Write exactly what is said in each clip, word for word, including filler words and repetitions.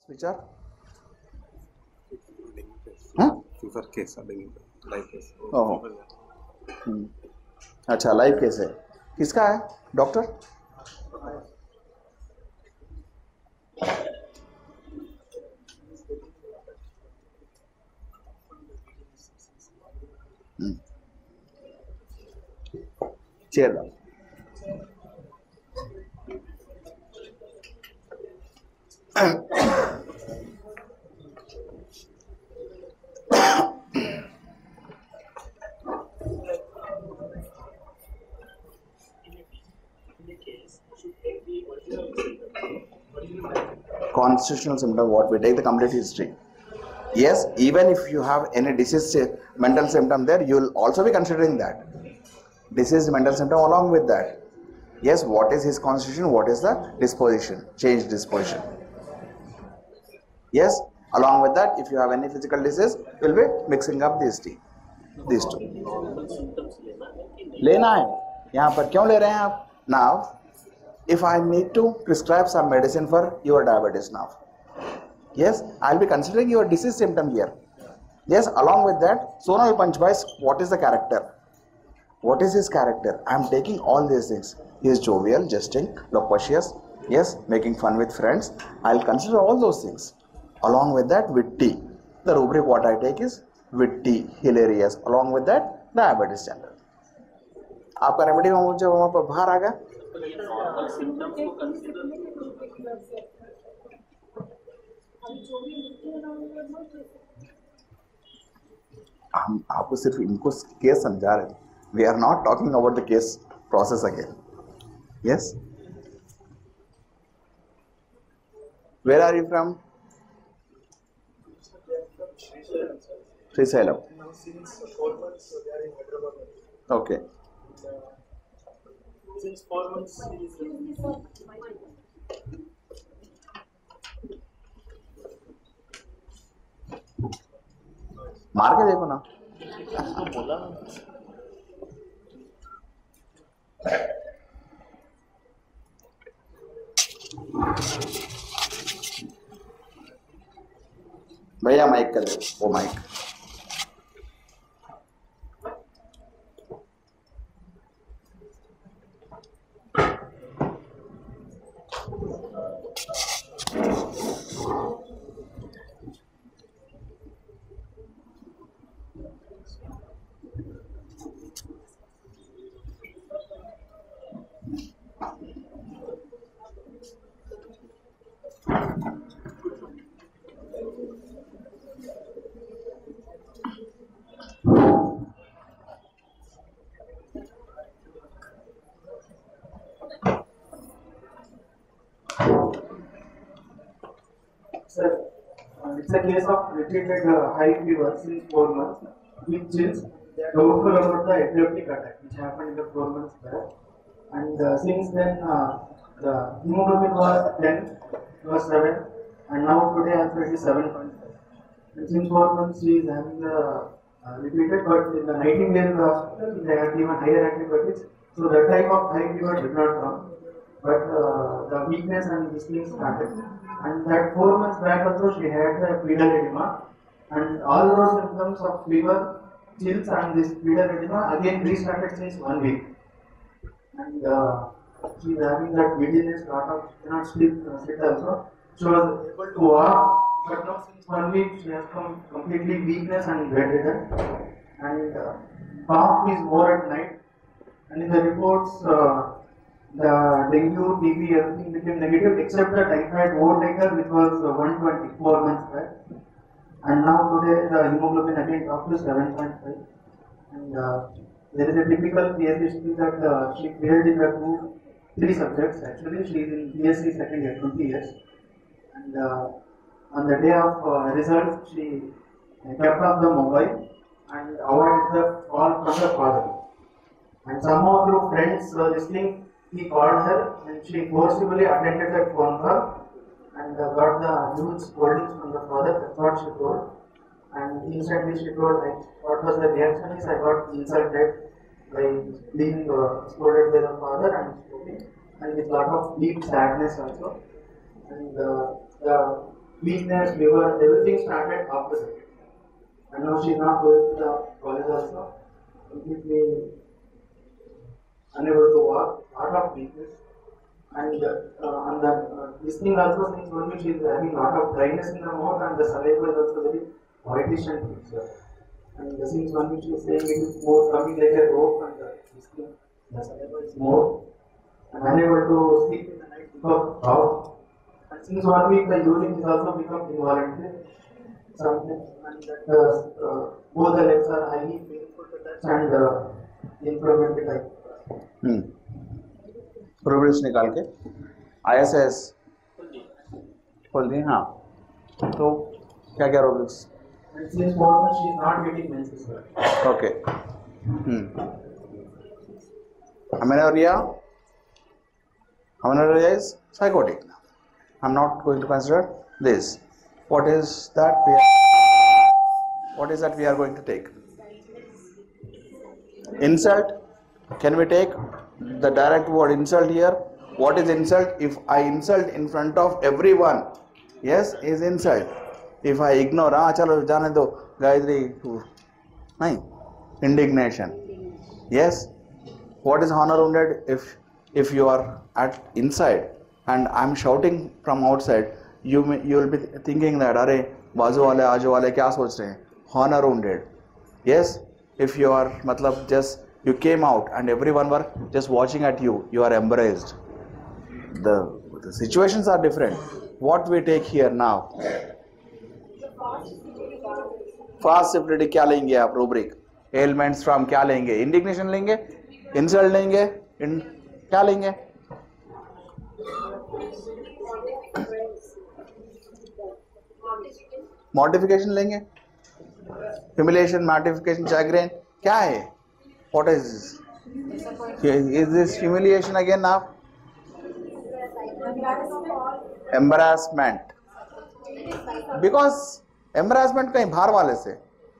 which are huh? fever case, live case. Oh, hmm. अच्छा live case है, किसका है डॉक्टर? चेयर डाल। Constitutional symptom, what we take the complete history. Yes, even if you have any disease mental symptom there, you will also be considering that disease mental symptom along with that. Yes, what is his constitution, what is the disposition, change disposition. Yes, along with that, if you have any physical disease, you will be mixing up these two. These two. लेना है, यहाँ पर क्यों ले रहे हैं आप? Now, if I need to prescribe some medicine for your diabetes now, yes, I will be considering your disease symptom here. Yes, along with that, sonal punch wise, what is the character? What is his character? I am taking all these things. He is jovial, jesting, loquacious, yes, making fun with friends. I will consider all those things. Along with that, witty. The rubric what I take is witty, hilarious. Along with that, diabetes standard. आपका remedy में जब वहाँ पर बाहर आ गया, हम आपको सिर्फ इनको केस समझा रहे हैं. We are not talking about the case process again. Yes. Where are you from? Sreekar. Since four months they are in Hyderabad. Okay. Since four months he is मार के देखो ना. भैया माइक कर दो, वो mic. Sir, uh, it's a case of repeated uh, high fever since four months, with chills. They are doubtful about the epileptic attack which happened in the four months back. And uh, since then, uh, the hemoglobin was ten, was seven, and now today also it is seven point five. And since four months she is having the uh, repeated, but in the Nightingale hospital they had given higher antibiotics, so that type of high fever did not come. But uh, the weakness and this thing started. And that four months back also she had the pedal edema, and all those symptoms of fever, chills and this pedal edema again restarted since one week. And uh, she is having that weakness, lot of cannot sleep, uh, sit also. She was able to walk, but now since one week she has come completely weakness and bedridden. And uh, cough is more at night. And in the reports, uh, the dengue, T B, everything became negative except the typhoid overtaker, which was uh, one twenty, four months back. And now today the hemoglobin again dropped to seven point five. And uh, there is a typical P S history that uh, she failed in the two, three subjects. Actually, she is in P S C second year, twenty years. And uh, on the day of uh, results, she kept off the mobile and avoided the call from the father. And somehow through friends uh, listening, he called her and she forcibly attended that phone call and uh, got the huge scoldings from the father. That's what she told. And instantly she told, like, what was the reaction is I got insulted by being uh, scolded by the father and scolding, and with lot of deep sadness also. And uh, the weakness, fever, everything started after second. And now she's not going to the college also. Completely unable to walk, lot of weakness. And uh, on the uh, listening also, since only she is having lot of dryness in the mouth and the saliva is also very whitish and thick. And since only she is saying it is more coming like a rope and the listening, the saliva is more. And unable to sleep in the night because of. And since one week the urine is also become involuntary. Sometimes and that uh, uh, both the legs are highly painful to touch and uh, inflammatory type. Hmm rubrics निकाल के ISS खोल दिए हाँ तो क्या क्या rubrics And since four months she is not getting menses. Okay hmm amenorrhea amenorrhea is psychotic. I'm not going to consider this. What is that we are, what is that we are going to take? Insult. Can we take the direct word insult here? What is insult? If I insult in front of everyone, yes, is insult. If I ignore, ah, chalo जाने दो, गायत्री, नहीं, indignation. Yes. What is honor wounded? If if you are at inside and I'm shouting from outside, you may, you will be thinking that, अरे बाजू वाले आजू वाले क्या सोच रहे हैं? Honor wounded. Yes. If you are, मतलब just you came out and everyone were just watching at you, you are embraced. The, the situations are different. What we take here now? Fast syphilitic क्या लेंगे आप rubric? Ailments from क्या लेंगे? Indignation लेंगे? Insult लेंगे? In, क्या लेंगे? Mortification लेंगे? Humiliation, mortification, chagrin क्या है? What is this? Is this humiliation again now? Embarrassment. Because embarrassment कहीं बाहर वाले से.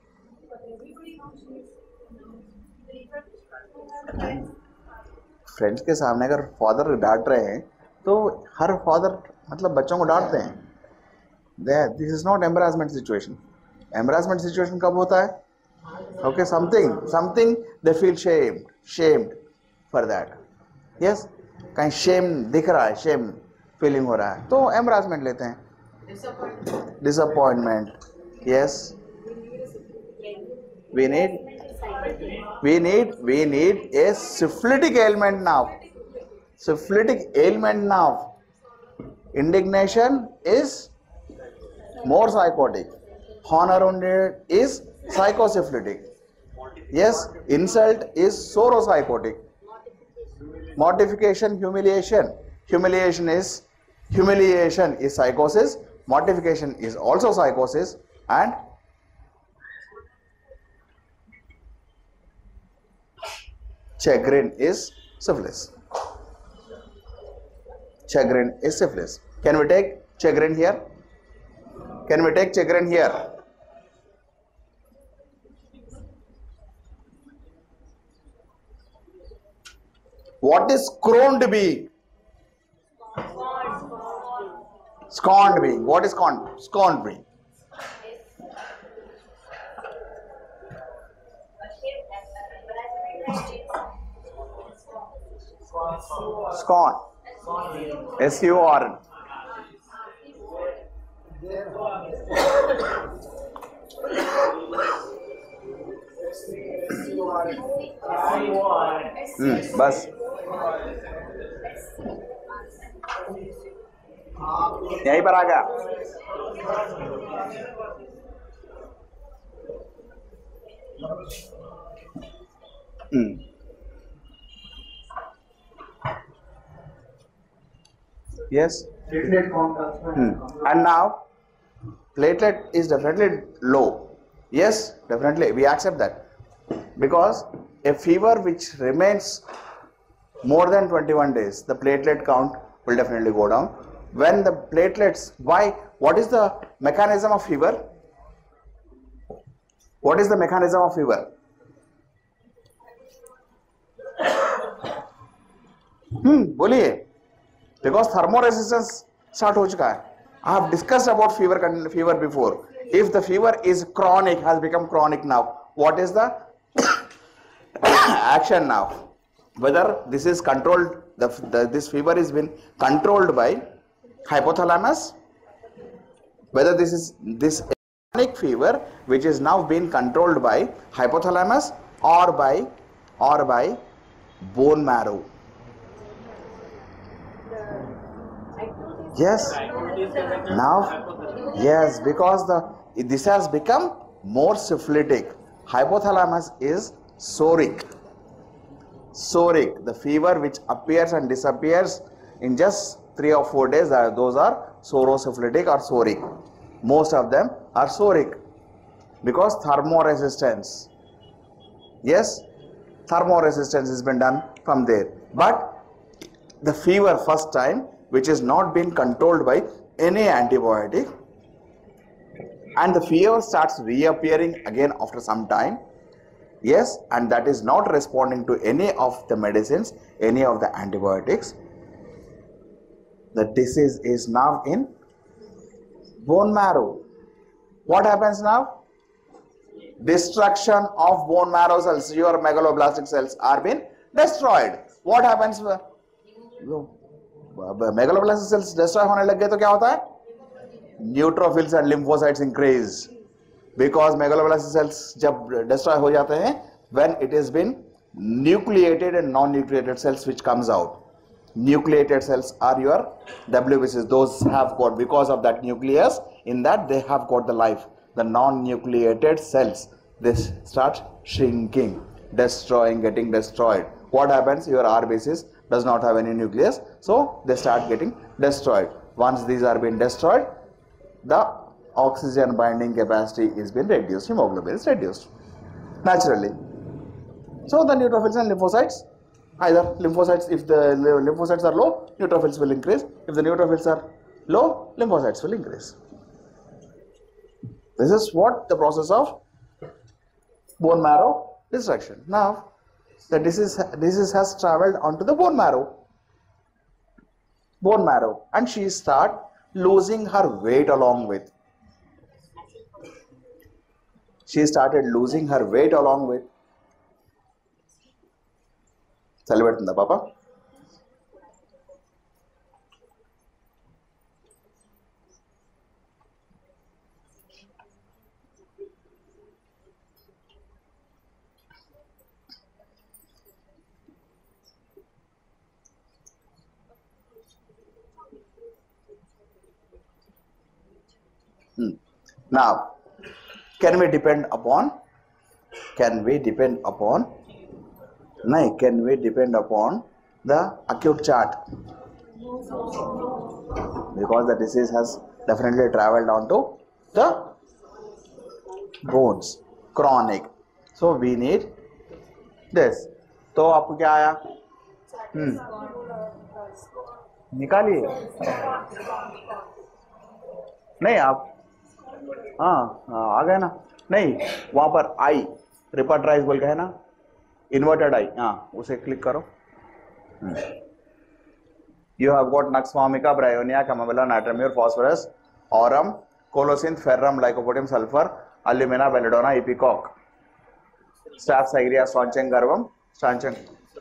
फ्रेंड्स के सामने अगर फादर डांट रहे हैं तो हर फादर मतलब बच्चों को डांटते हैं. This is not embarrassment situation. Embarrassment situation कब होता है? Okay, something, something they feel shamed, shamed for that. Yes, कहीं shame दिख रहा है, shame feeling हो रहा है, तो embarrassment लेते हैं. Disappointment. Disappointment. Yes. We need, we need, we need a syphilitic ailment now. Syphilitic ailment now. Indignation is more psychotic. Honor wounded is psychosyphilitic. Yes, insult is sauropsychotic. Mortification, humiliation. Humiliation is humiliation is psychosis. Mortification is also psychosis, and chagrin is syphilis. Chagrin is syphilis. Can we take chagrin here? Can we take chagrin here? What is scorned being? Scorned being. What is scorned? Scorned being. Scorn. S U R N. हम्म बस यहीं पर आ गया. हम्म yes. Hmm. And now platelet is definitely low. Yes, definitely we accept that, because a fever which remains more than twenty-one days, the platelet count will definitely go down. When the platelets, why? What is the mechanism of fever? What is the mechanism of fever? Hmm, बोलिए. Because thermoresistance start हो चुका है. I have discussed about fever fever before. If the fever is chronic, has become chronic now, what is the action now? Whether this is controlled, the, the this fever is been controlled by hypothalamus, whether this is this chronic fever which is now being controlled by hypothalamus or by or by bone marrow. Yes. Now, yes, because the this has become more syphilitic. Hypothalamus is soric. Soric, the fever which appears and disappears in just three or four days, uh, those are sorosyphilitic or soric. Most of them are soric because thermoresistance. Yes, thermoresistance has been done from there. But the fever first time which is not been controlled by any antibiotic, and the fever starts reappearing again after some time. Yes, and that is not responding to any of the medicines, any of the antibiotics. The disease is now in bone marrow. What happens now? Destruction of bone marrow cells, your megaloblastic cells are being destroyed. What happens? Megaloblastic cells destroy होने लग गए तो क्या होता है? Neutrophils and lymphocytes increase. Because megaloblastic cells जब destroy हो जाते हैं, when it has been nucleated and non-nucleated cells which comes out. Nucleated cells are your W B Cs. Those have got, because of that nucleus, in that they have got the life. The non-nucleated cells, they start shrinking, destroying, getting destroyed. What happens? Your R B Cs does not have any nucleus, so they start getting destroyed. Once these are being destroyed, the oxygen binding capacity is being reduced, hemoglobin is reduced naturally. So the neutrophils and lymphocytes, either lymphocytes, if the lymphocytes are low, neutrophils will increase. If the neutrophils are low, lymphocytes will increase. This is what the process of bone marrow destruction. Now, the disease, disease has traveled onto the bone marrow. Bone marrow, and she start losing her weight along with. She started losing her weight along with. Celebrate the Papa. Hmm. Now, can we depend upon? Can we depend upon? No, can we depend upon the acute chart? Because the disease has definitely traveled onto the bones, chronic. So we need this. तो आपको क्या आया? हम्म निकालिए. नहीं आप हाँ हाँ आ गए ना. नहीं वहाँ पर आई रिपर्ट्राइज बोल के है ना, इन्वर्टेड आई, हाँ उसे क्लिक करो. You have got Nux vomica, Bryonia, Chamomilla, Natramure, Phosphorus, Aurum, Colocynth, Ferrum, Lycopodium, Sulfur, Alumina, Belladonna, Ipecac, Staph Aureus, Strontium Garvum, Strontium.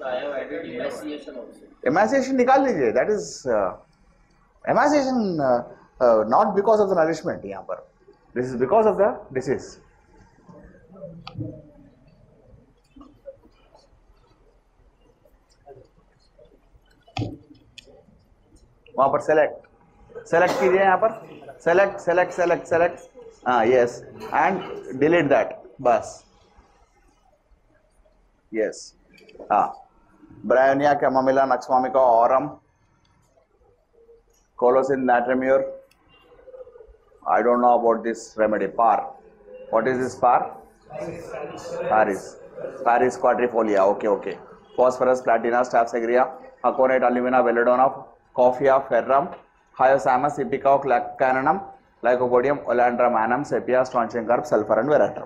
Emaciation निकाल लीजिए. That is uh, emaciation uh, uh, not because of the nourishment यहाँ पर. This is because of the disease. वहाँ पर select select कीजिए यहाँ पर select select select select हाँ yes and delete that बस yes हाँ Bryonia, Chamomilla, Nux vomica, Aurum, Colocynth, Natramure. I don't know about this remedy. Par. What is this par? Paris. Paris quadrifolia. Okay, okay. Phosphorus, Platina, Staph Aureus, Aconite, Alumina, Belladonna, Coffea, Ferrum, Hyoscyamus, Ipecac, Cananum, Lycopodium, Oleandrum, Annum, Sepia, Strontium Garb, Sulfur and Veratrum.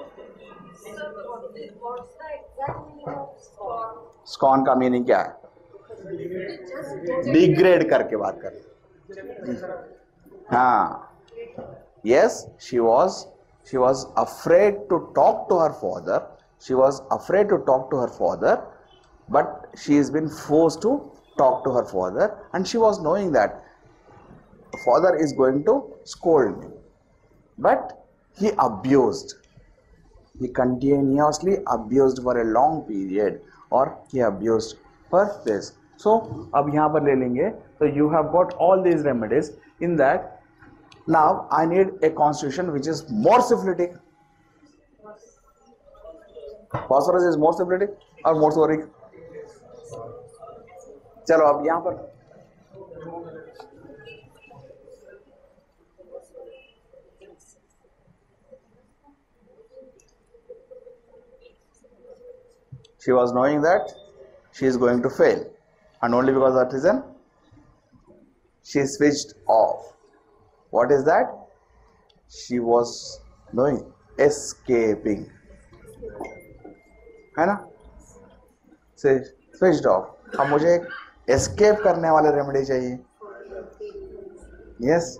स्कॉन का meaning क्या है? Degrade करके बात कर. Ah, yes, she was. She was afraid to talk to her father. She was afraid to talk to her father, but she has been forced to talk to her father, and she was knowing that father is going to scold me. But he abused. He continuously abused for a long period, or he abused for this. So, अब यहाँ पर ले लेंगे. So you have got all these remedies. In that, now I need a constitution which is more syphilitic. Phosphorus is more syphilitic or more soric? चलो अब यहाँ पर she was knowing that she is going to fail, and only because of that reason she switched off. What is that? She was knowing escaping, है ना? से switched off. अब मुझे एक escape करने वाले रेमेडी चाहिए. Yes.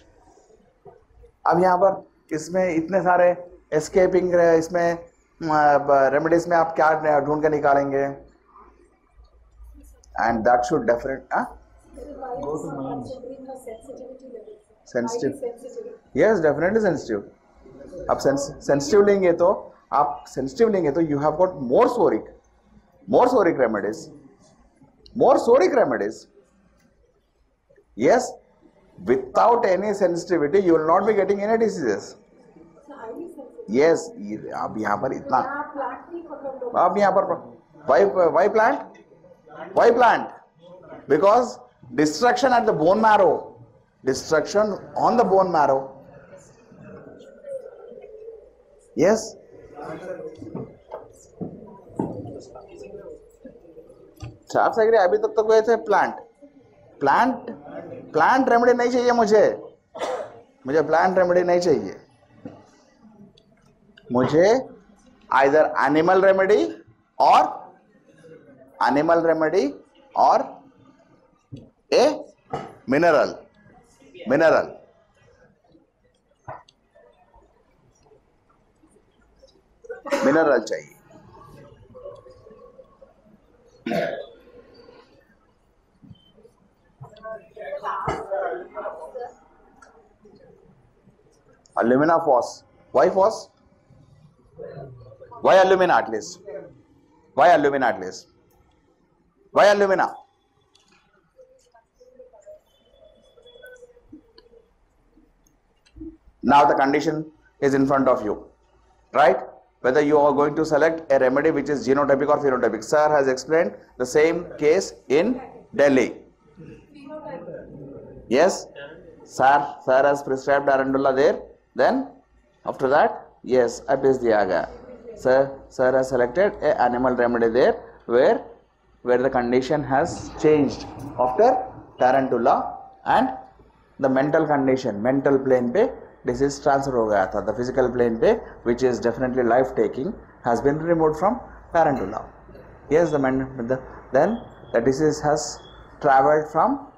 अब यहाँ पर इसमें इतने सारे escaping इसमें रेमेडीज में आप क्या ढूंढ के निकालेंगे? And that should definitely huh? Go to mind. Sensitive. Yes, definitely sensitive. आप sensitive लेंगे तो आप sensitive लेंगे तो you have got more soric, more soric remedies, more soric remedies. Yes, without any sensitivity you will not be getting any diseases. Yes, आप यहाँ पर इतना आप यहाँ पर why why plant? Why plant? Because destruction at the bone marrow. Destruction on the bone marrow. Yes. आप सही अभी तक तो गए थे प्लांट प्लांट प्लांट रेमेडी नहीं चाहिए मुझे मुझे प्लांट रेमेडी नहीं चाहिए मुझे आइदर एनिमल रेमेडी और एनिमल रेमेडी और ए मिनरल मिनरल मिनरल चाहिए alumina phos. Why phos? Why alumina at least? Why alumina at least? Why alumina? Now the condition is in front of you, right? Whether you are going to select a remedy which is genotypic or phenotypic. Sir has explained the same case in Delhi. Yes, sir, sir has prescribed Arundula there. Then after that, yes, apis diya gaya. Sir, sir has selected a animal remedy there where where the condition has changed after Tarantula, and the mental condition, mental plane पे disease transfer हो गया था. The physical plane पे, which is definitely life taking, has been removed from Tarantula. Yes, the, the then the disease has travelled from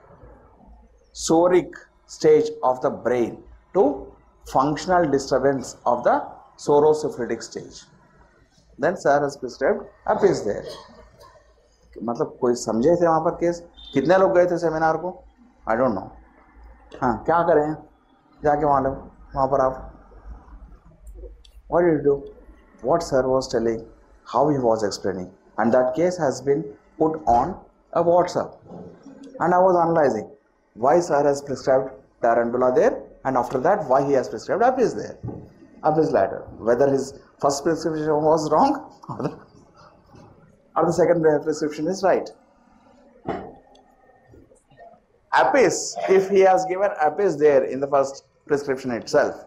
soric stage of the brain to functional disturbance of the sorosyphilitic stage. Then sir has prescribed apis there. मतलब कोई समझे थे वहाँ पर case? कितने लोग गए थे सेमिनार को? I don't know. हाँ, क्या करें जाके वहाँ लोग वहाँ पर आप? What did you do? What sir was telling, how he was explaining, and that case has been put on a WhatsApp, and I was analyzing why sir has prescribed Tarantula there, and after that why he has prescribed apis there, apis later, whether his first prescription was wrong or the, or the second prescription is right. Apis, if he has given apis there in the first prescription itself,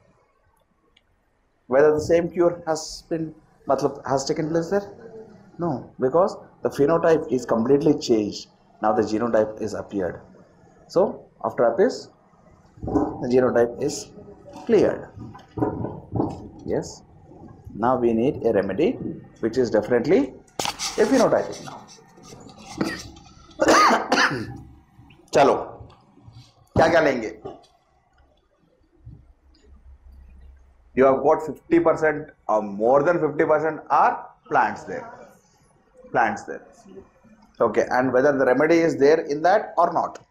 whether the same cure has been matlab, has taken place there? No, because the phenotype is completely changed. Now the genotype is appeared. So after apis, the genotype is cleared. Yes. Now we need a remedy which is definitely a phenotypic now. Chalo. क्या क्या लेंगे? You have got fifty percent or more than fifty percent are plants there. Plants there. Okay, and whether the remedy is there in that or not.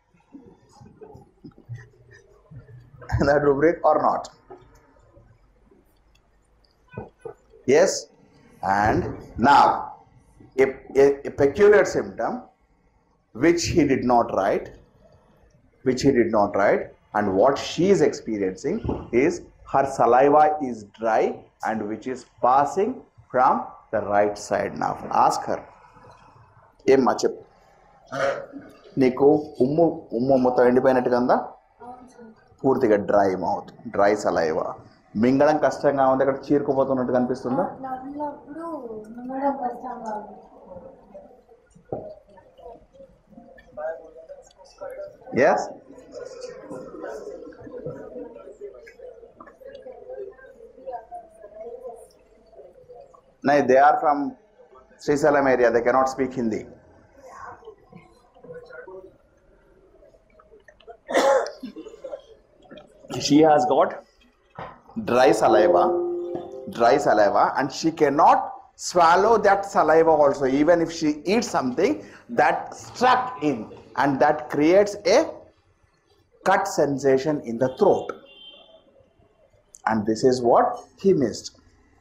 In that rubric or not. Yes, and now a, a, a peculiar symptom which he did not write, which he did not write, and what she is experiencing is her saliva is dry and which is passing from the right side now. Ask her. Em machip. Niku ummu ummu మొత్తం ఎండిపోయినట్టుగా ఉందా? పూర్తిగా dry mouth, dry saliva. మింగడం కష్టంగా ఉంది, అక్కడ చీరుకుపోతున్నట్టు కనిపిస్తుందా? Yes. No, they are from Sreesalam area. They cannot speak Hindi. She has got dry saliva, dry saliva, and she cannot swallow that saliva also. Even if she eats something, that stuck in, and that creates a cut sensation in the throat. And this is what he missed.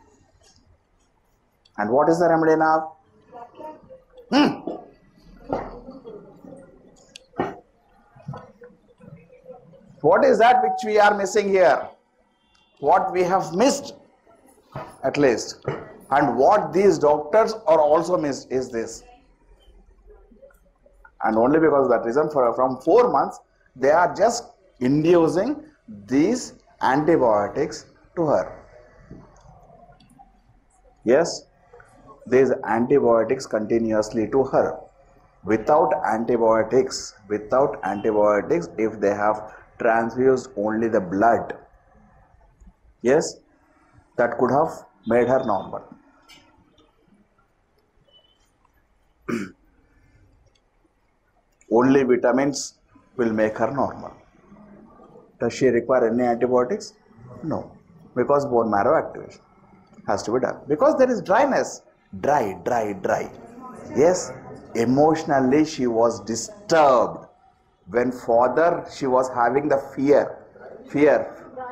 And what is the remedy now? Hmm. What is that which we are missing here? What we have missed, at least. And what these doctors are also missed is this. And only because of that reason, for from four months, they are just inducing these antibiotics to her. Yes, these antibiotics continuously to her. Without antibiotics, without antibiotics, if they have transfused only the blood, yes, that could have made her normal. Only vitamins will make her normal. Does she require any antibiotics? No, because bone marrow activation has to be done. Because there is dryness, dry, dry, dry. Yes, emotionally she was disturbed. When father, she was having the fear, fear,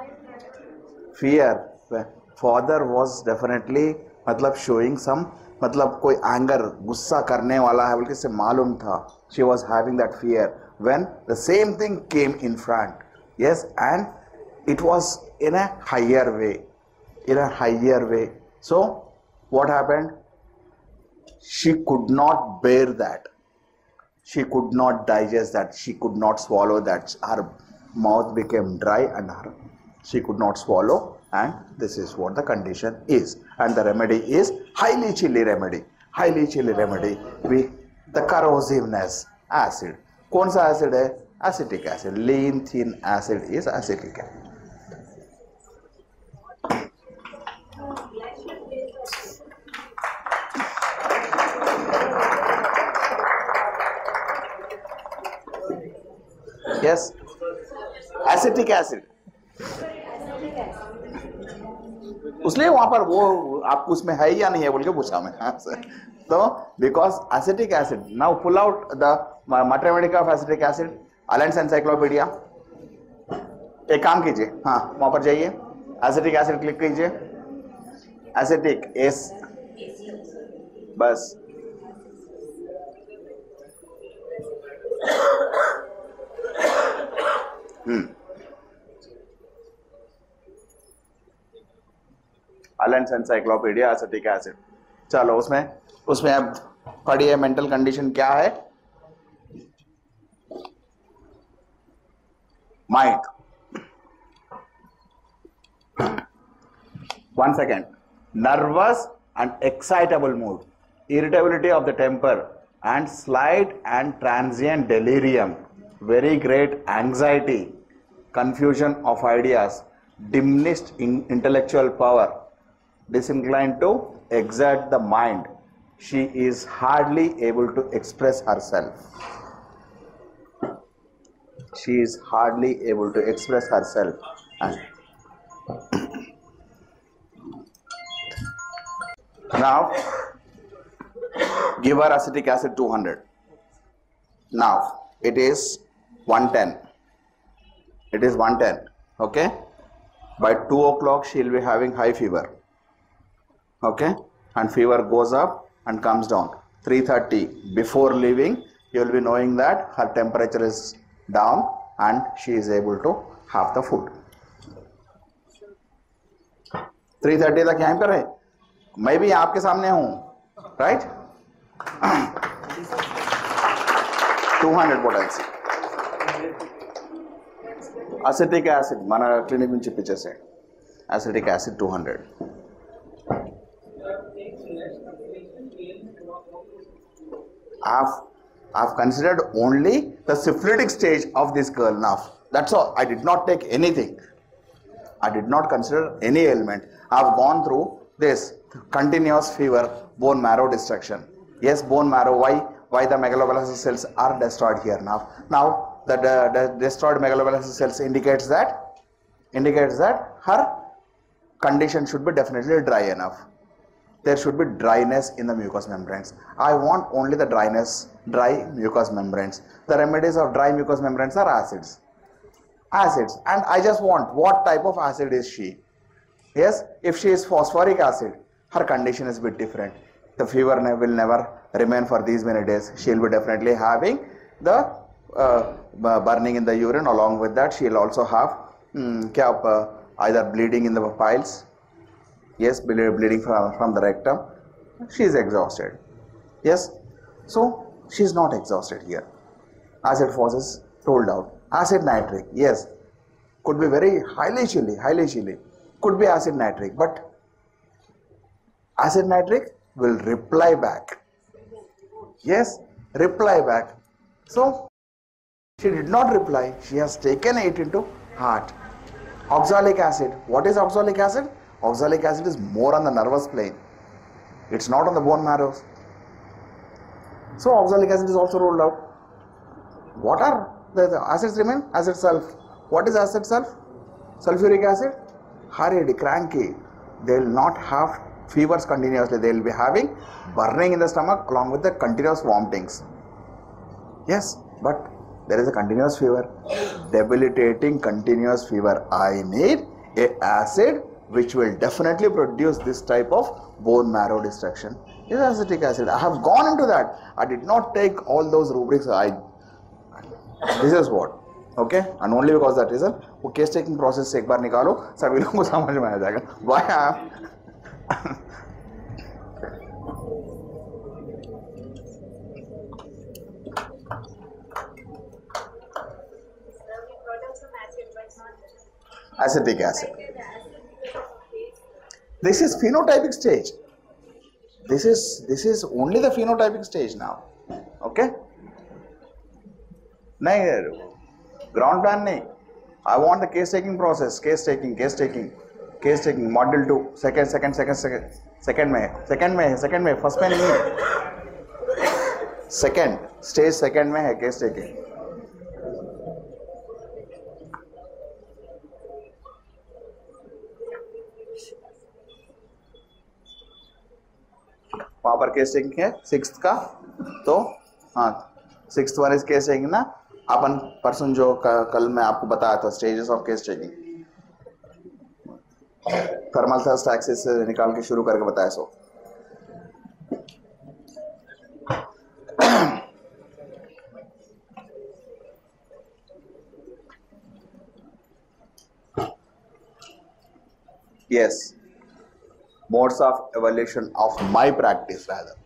fear. Father was definitely, मतलब showing some, मतलब कोई anger, गुस्सा करने वाला है बल्कि से मालूम था. She was having that fear when the same thing came in front. Yes, and it was in a higher way, in a higher way. So what happened? She could not bear that. She could not digest that. She could not swallow that. Her mouth became dry and her, she could not swallow, and this is what the condition is. And the remedy is highly chilly remedy. Highly chilly remedy. We the corrosiveness acid. कौन सा acid है? Acetic acid. Lean thin acid is acetic acid. Yes, acetic acid. उसलिए वहां पर वो आपको उसमें है या नहीं है बोल के पूछा मैं. तो because acetic acid, now pull out the mathematics of acetic acid, Allen's encyclopedia. एक काम कीजिए, हाँ वहां पर जाइए, acetic acid क्लिक कीजिए, acetic S, बस. हम्म Allen's encyclopedia acetic acid. चलो उसमें उसमें अब पढ़िए मेंटल कंडीशन क्या है. Mind. One second. Nervous and excitable mood, irritability of the temper, and slight and transient delirium, very great anxiety, confusion of ideas, diminished in intellectual power, disinclined to exert the mind. She is hardly able to express herself. She is hardly able to express herself. And now, give her acetic acid two hundred. Now, it is one ten. It is one ten. Okay? By two o'clock, she will be having high fever. Okay? And fever goes up and comes down. three thirty. Before leaving, you will be knowing that her temperature is down and she is able to have the food. three thirty तक यहाँ पर है. मैं भी आपके सामने हूँ. Right? two hundred potency. Acetic acid, మన clinic నుంచి ఇప్పించేసే. Acetic acid two hundred. I've, I've considered only the syphilitic stage of this girl now. That's all. I did not take anything. I did not consider any ailment. I've gone through this continuous fever, bone marrow destruction. Yes, bone marrow. Why? Why the megaloblastic cells are destroyed here now? Now the, the, the destroyed megaloblastic cells indicates that indicates that her condition should be definitely dry enough. There should be dryness in the mucous membranes. I want only the dryness, dry mucous membranes. The remedies of dry mucous membranes are acids. Acids. And I just want, what type of acid is she? Yes, if she is phosphoric acid, her condition is a bit different. The fever will never remain for these many days. She will be definitely having the uh, burning in the urine. Along with that, she will also have um, either bleeding in the piles. Yes, bleeding from, from the rectum. She is exhausted. Yes, so she is not exhausted here. Acid phos is rolled out. Acid nitric, yes, could be very highly chilly, highly chilly. Could be acid nitric, but acid nitric will reply back. Yes, reply back. So she did not reply. She has taken it into heart. Oxalic acid. What is oxalic acid? Oxalic acid is more on the nervous plane. It's not on the bone marrows. So oxalic acid is also rolled out. What are the, the acids remain? Acid sulf. What is acid sulf? Sulfuric acid. Hurried, cranky. They will not have fevers continuously. They will be having burning in the stomach along with the continuous vomitings. Yes, but there is a continuous fever. Debilitating continuous fever. I need a acid which will definitely produce this type of bone marrow destruction. Is acetic acid. I have gone into that. I did not take all those rubrics. I this is what, okay, and only because that reason वो case taking process से एक बार निकालो सभी लोगों को समझ में आ जाएगा. Why I acetic acid. This is phenotypic stage. This is this is only the phenotypic stage now. Okay. नहीं, ground plan नहीं. I want the case taking process. Case taking, case taking, case taking. Module two. Second, second, second, second. Second में, second में, second में. First में नहीं. Second stage, second में है case taking. वहाँ पर केस टेकिंग है सिक्स्थ का. तो हाँ, sixth one is case taking ना. अपन पर्सन जो कल मैं आपको बताया था stages of case taking, thermal thirst axis से निकाल के शुरू करके बताया. So yes, modes of evolution of my practice, rather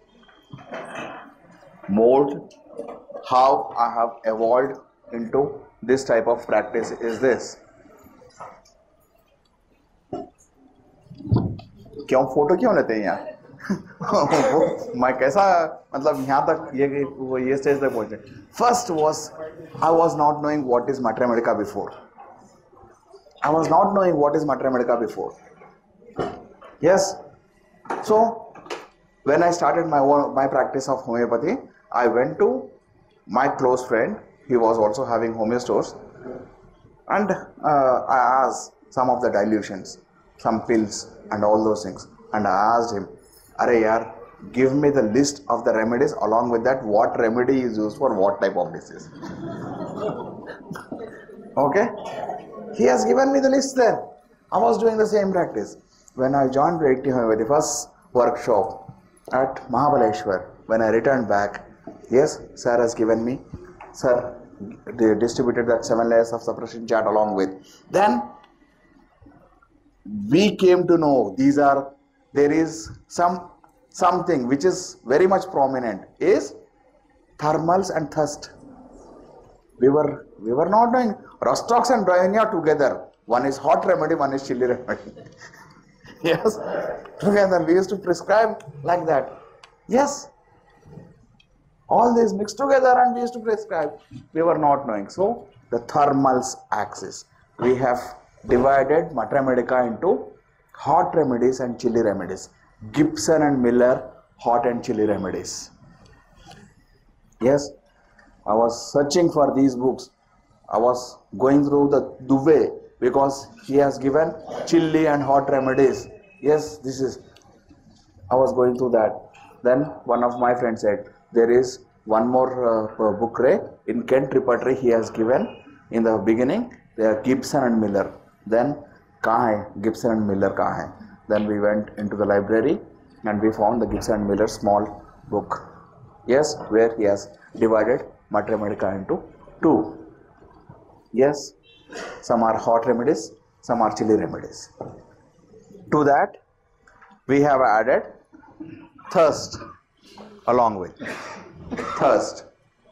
mode how I have evolved into this type of practice is this. क्यों फोटो क्यों लेते हैं यहाँ? मैं कैसा मतलब यहाँ तक ये वो ये स्टेज तक पहुँचे. First was I was not knowing what is Mater Medica before. I was not knowing what is Mater Medica before. Yes. So when I started my own, my practice of homeopathy, I went to my close friend he was also having homeo stores, and uh, I asked some of the dilutions, some pills and all those things, and I asked him, "Arey yaar, give me the list of the remedies, along with that what remedy is used for what type of disease." Okay, he has given me the list then. I was doing the same practice. When I joined the very first workshop at Mahabaleshwar, when I returned back, yes, sir has given me, sir, they distributed that seven layers of suppression chart along with. Then we came to know these are, there is some something which is very much prominent is thermals and thirst. We were we were not doing Rostox and Dryonia together. One is hot remedy, one is chilly remedy. Yes, together we used to prescribe like that. Yes, all these mixed together and we used to prescribe. We were not knowing. So the thermals axis, we have divided Matra Medica into hot remedies and chilly remedies. Gibson and Miller, hot and chilly remedies. Yes, I was searching for these books. I was going through the Duvet because he has given chilly and hot remedies. Yes, this is, I was going through that. Then one of my friends said, there is one more uh, book Ray in Kent Repertory he has given in the beginning. They are Gibson and Miller. Then kahan hai? Gibson and Miller kahan hai? Then we went into the library and we found the Gibson and Miller small book. Yes, where he has divided Matra Medica into two. Yes, some are hot remedies, some are chilly remedies. To that, we have added thirst along with thirst.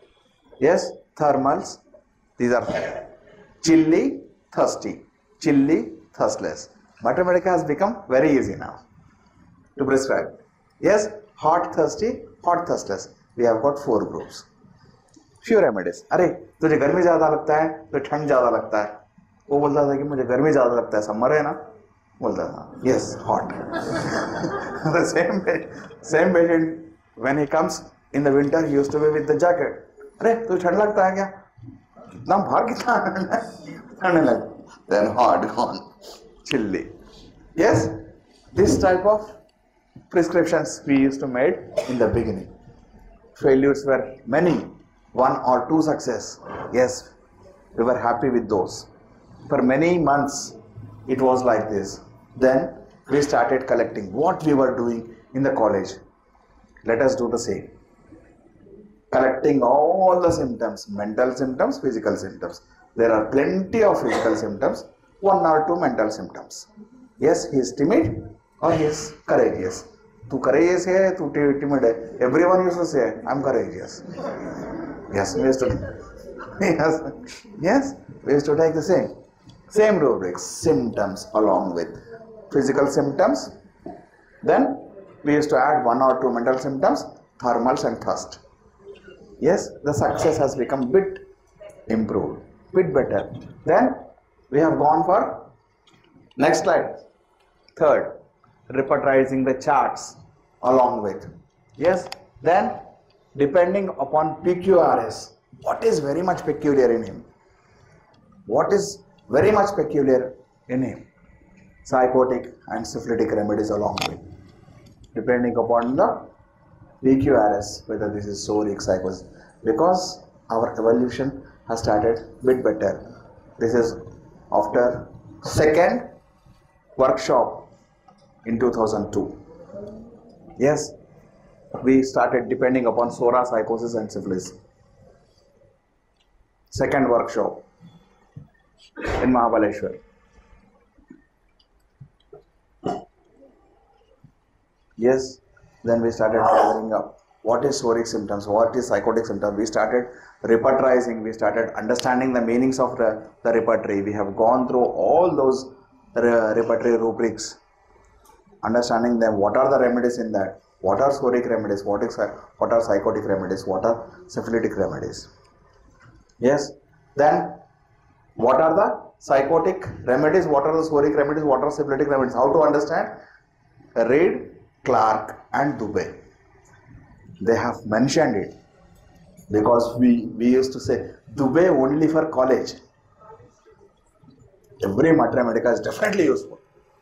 Yes, thermals, these are chilly, thirsty, chilly, thirstless. Matra Medica has become very easy now to prescribe. Yes, hot, thirsty, hot, thirstless. We have got four groups. Few remedies. अरे तुझे गर्मी ज़्यादा लगता है तो ठंड ज़्यादा लगता है. वो बोलता था कि मुझे गर्मी ज़्यादा लगता है, समर है ना, बोलता था. Yes, hot. The same same patient when he comes in the winter he used to be with the jacket. अरे तुझे ठंड लगता है क्या? कितना बाहर कितना ठंड लग. Then hot gone, chilly. Yes, this type of prescriptions we used to make in the beginning. Failures were many. One or two success, yes, we were happy with those. For many months, it was like this. Then we started collecting what we were doing in the college. Let us do the same. Collecting all the symptoms, mental symptoms, physical symptoms. There are plenty of physical symptoms, one or two mental symptoms. Yes, he is timid or he is courageous. Tu courageous hai, tu timid hai. Everyone used to say, I am courageous. Yes, we used to, yes, yes, we used to take the same, same rubrics, symptoms along with physical symptoms. Then we used to add one or two mental symptoms, thermals and thirst. Yes, the success has become bit improved, bit better. Then we have gone for next slide. Third, repertorizing the charts along with. Yes, then depending upon P Q R S, what is very much peculiar in him? What is very much peculiar in him? Psychotic and syphilitic remedies along with. Depending upon the P Q R S, whether this is psoric psychosis, because our evolution has started bit better. This is after second workshop in two thousand two. Yes, we started depending upon psora, psychosis and syphilis. Second workshop in Mahabaleshwar. Yes, then we started gathering up what is psoric symptoms, what is psychotic symptoms. We started repertorizing, we started understanding the meanings of the, the repertory. We have gone through all those re repertory rubrics, understanding them, what are the remedies in that, what are psoric remedies, what, is, what are psychotic remedies, what are syphilitic remedies. Yes, then what are the psychotic remedies, what are the psoric remedies, what are syphilitic remedies, how to understand? Read Clark and Dubey. They have mentioned it. Because we, we used to say, Dubai only for college. Every Matra Medica is definitely useful.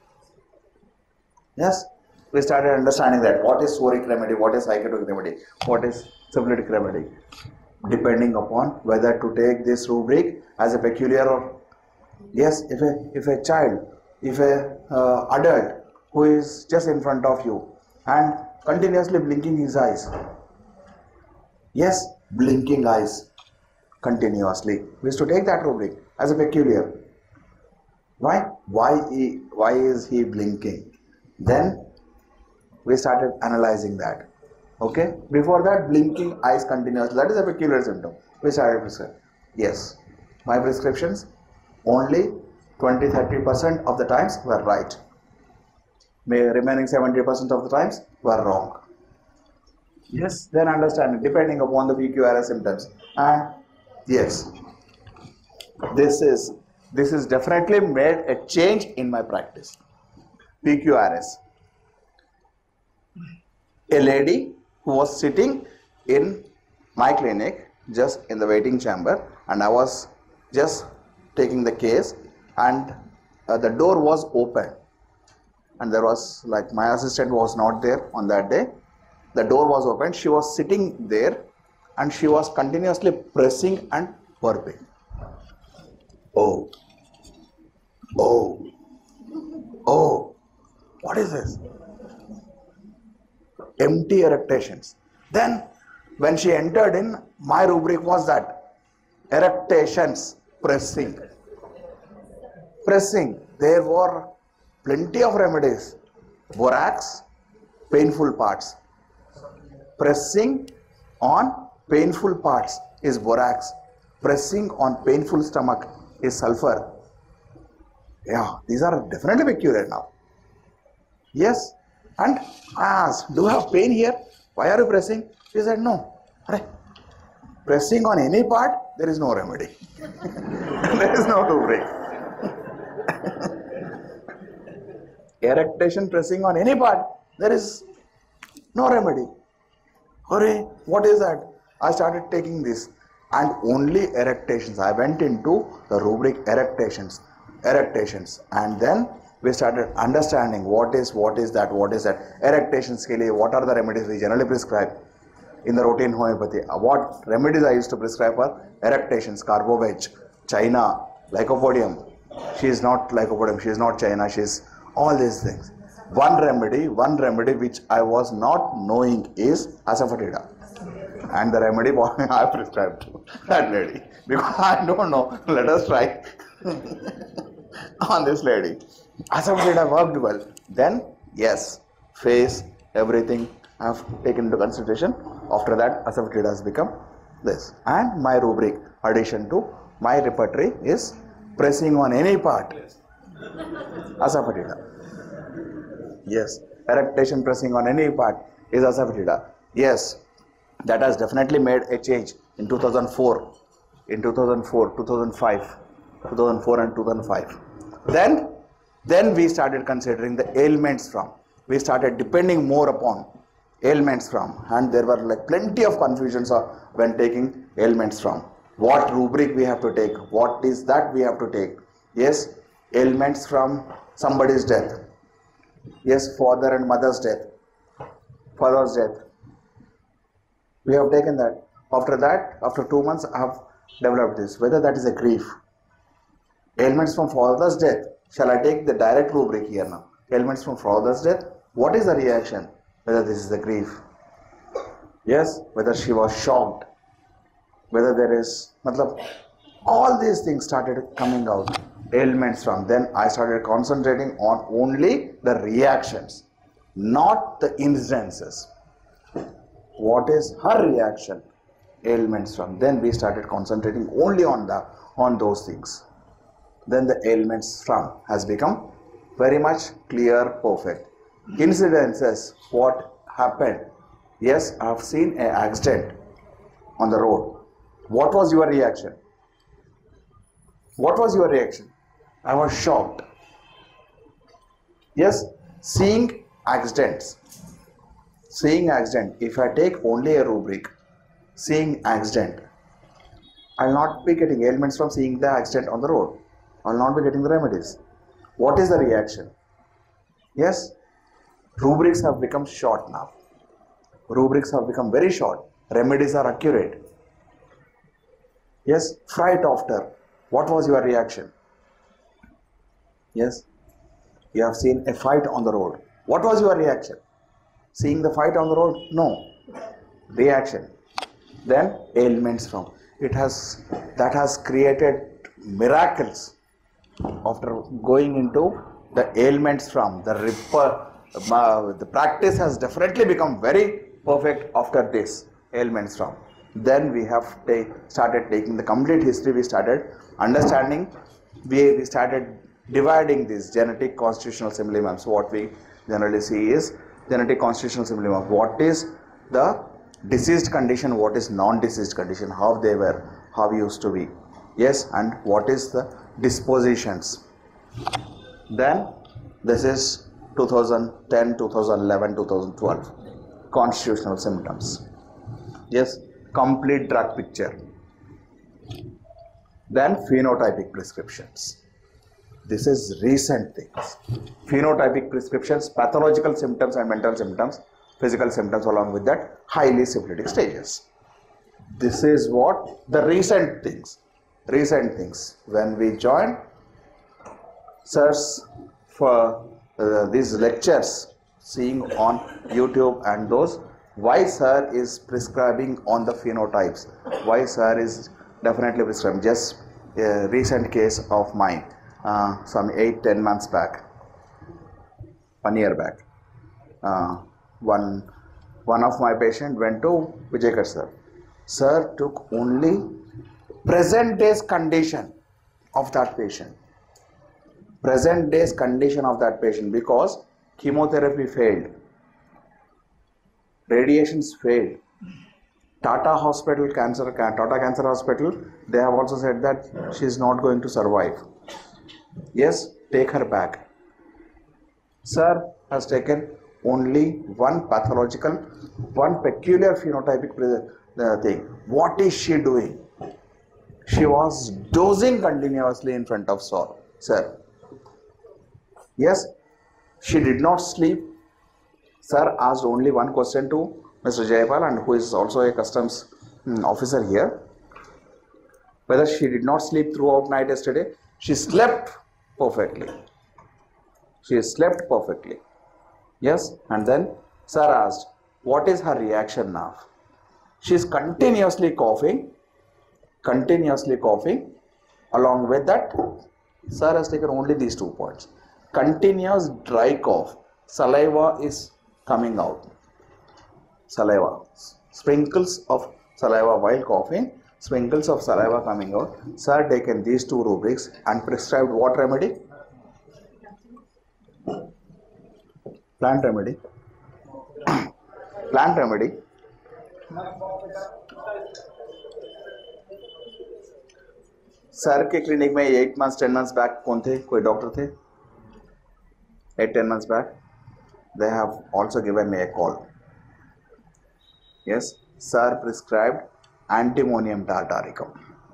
Yes, we started understanding that what is soric remedy, what is psychotic remedy, what is syphilitic remedy, depending upon whether to take this rubric as a peculiar or yes, if a if a child, if a uh, adult who is just in front of you and continuously blinking his eyes, yes, blinking eyes continuously, we used to take that rubric as a peculiar. Why? Why he, why is he blinking? Then we started analyzing that. Okay. Before that, blinking eyes continuously, that is a peculiar symptom. We started prescribing. Yes, my prescriptions only twenty to thirty percent of the times were right. May remaining seventy percent of the times were wrong. Yes. Then understanding depending upon the P Q R S symptoms. And yes, this is this is definitely made a change in my practice. P Q R S. A lady who was sitting in my clinic just in the waiting chamber, and I was just taking the case, and uh, the door was open, and there was like my assistant was not there on that day. The door was open, she was sitting there and she was continuously pressing and burping. Oh, oh, oh, what is this? Empty eructations. Then when she entered in, my rubric was that eructations, pressing. Pressing. There were plenty of remedies. Borax, painful parts. Pressing on painful parts is borax. Pressing on painful stomach is sulfur. Yeah, these are definitely peculiar now. Yes. And I asked, do you have pain here? Why are you pressing? She said, no. Pressing on any part, there is no remedy. There is no rubric. Eructation pressing on any part, there is no remedy. Hooray, what is that? I started taking this, and only eructations. I went into the rubric eructations, eructations, and then we started understanding what is what is that, what is that. Eructations, what are the remedies we generally prescribe in the routine homeopathy? What remedies I used to prescribe for eructations? Carboveg, China, Lycopodium. She is not Lycopodium, she is not China, she is all these things. One remedy, one remedy which I was not knowing is asafoetida. And the remedy I prescribed to that lady. Because I don't know, let us try on this lady. Asafoetida worked well. Then, yes, face, everything I have taken into consideration. After that, asafoetida has become this. And my rubric, addition to my repertory, is pressing on any part. Asafoetida. Yes, eructation pressing on any part is asafoetida. Yes, that has definitely made a change in two thousand four, in two thousand four, two thousand five, two thousand four and two thousand five. Then, then we started considering the ailments from. We started depending more upon ailments from, and there were like plenty of confusions when taking ailments from. What rubric we have to take? What is that we have to take? Yes, ailments from somebody's death. Yes, father and mother's death. Father's death. We have taken that. After that, after two months, I have developed this. Whether that is a grief. Ailments from father's death. Shall I take the direct rubric here now? Ailments from father's death. What is the reaction? Whether this is a grief. Yes, whether she was shocked. Whether there is, matlab, all these things started coming out. Ailments from. Then I started concentrating on only the reactions, not the incidences. What is her reaction? Ailments from. Then we started concentrating only on the on those things. Then the ailments from has become very much clear, perfect. Incidences, what happened? Yes, I have seen an accident on the road. What was your reaction? What was your reaction? I was shocked. Yes, seeing accidents. Seeing accident, if I take only a rubric, seeing accident. I will not be getting ailments from seeing the accident on the road. I will not be getting the remedies. What is the reaction? Yes, rubrics have become short now. Rubrics have become very short. Remedies are accurate. Yes, fright after. What was your reaction? Yes, you have seen a fight on the road. What was your reaction? Seeing the fight on the road? No. Reaction. Then ailments from. It has, that has created miracles after going into the ailments from. The ripper, uh, the practice has definitely become very perfect after this ailments from. Then we have take, started taking the complete history. We started understanding. We, we started dividing these genetic constitutional symptoms. What we generally see is genetic constitutional symptoms. What is the diseased condition, what is non-diseased condition, how they were, how used to be. Yes, and what is the dispositions. Then this is two thousand ten, two thousand eleven, two thousand twelve constitutional symptoms. Yes, complete drug picture. Then phenotypic prescriptions. This is recent things. Phenotypic prescriptions, pathological symptoms and mental symptoms, physical symptoms, along with that highly symptomatic stages. This is what the recent things. Recent things. When we join sirs for uh, these lectures, seeing on YouTube and those, why sir is prescribing on the phenotypes, why sir is definitely prescribing. Just a recent case of mine, uh, some eight ten months back, one year back, uh, one one of my patient went to Vijayakar sir. Sir took only present day's condition of that patient, present day's condition of that patient, because chemotherapy failed, radiations failed. Tata Hospital Cancer, Tata Cancer Hospital, they have also said that she is not going to survive. Yes, take her back. Sir has taken only one pathological, one peculiar phenotypic uh, thing. What is she doing? She was dosing continuously in front of sir. Yes, she did not sleep. Sir asked only one question to Mister Jayapal, and who is also a customs um, officer here, whether she did not sleep throughout night yesterday. She slept perfectly. She slept perfectly. Yes, and then sir asked, what is her reaction now? She is continuously coughing, continuously coughing. Along with that, sir has taken only these two points. Continuous dry cough, saliva is coming out. Saliva, sprinkles of saliva while coughing, sprinkles of saliva coming out. Sir taken these two rubrics and prescribed what remedy? Plant remedy. Plant remedy. Sir के clinic में eight months ten months back कौन थे, कोई doctor थे? Eight ten months back they have also given me a call. Yes, sir prescribed antimonium tartaricum.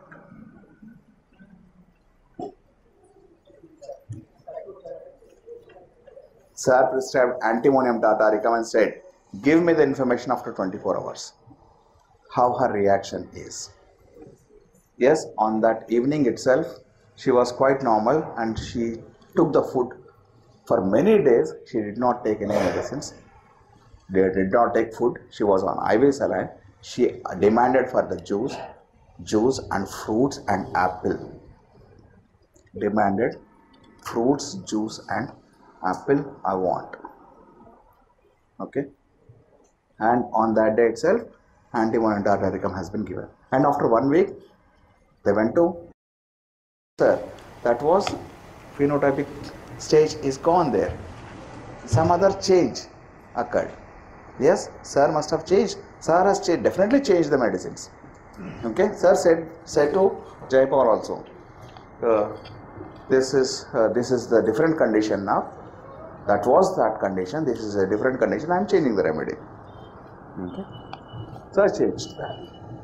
Sir prescribed antimonium tartaricum and said, give me the information after twenty-four hours, how her reaction is. Yes, on that evening itself, she was quite normal and she took the food. For many days, she did not take any medicines. They did not take food. She was on I V saline. She demanded for the juice, juice and fruits and apple. Demanded fruits, juice and apple. I want. Okay. And on that day itself, antimonium tartaricum has been given. And after one week, they went to sir. That was phenotypic stage is gone there. Some other change occurred. Yes, sir must have changed. Sir has changed, definitely changed the medicines. Okay, sir said said to Jayapal also, uh, this is uh, this is the different condition now. That was that condition. This is a different condition. I am changing the remedy. Okay, sir changed that.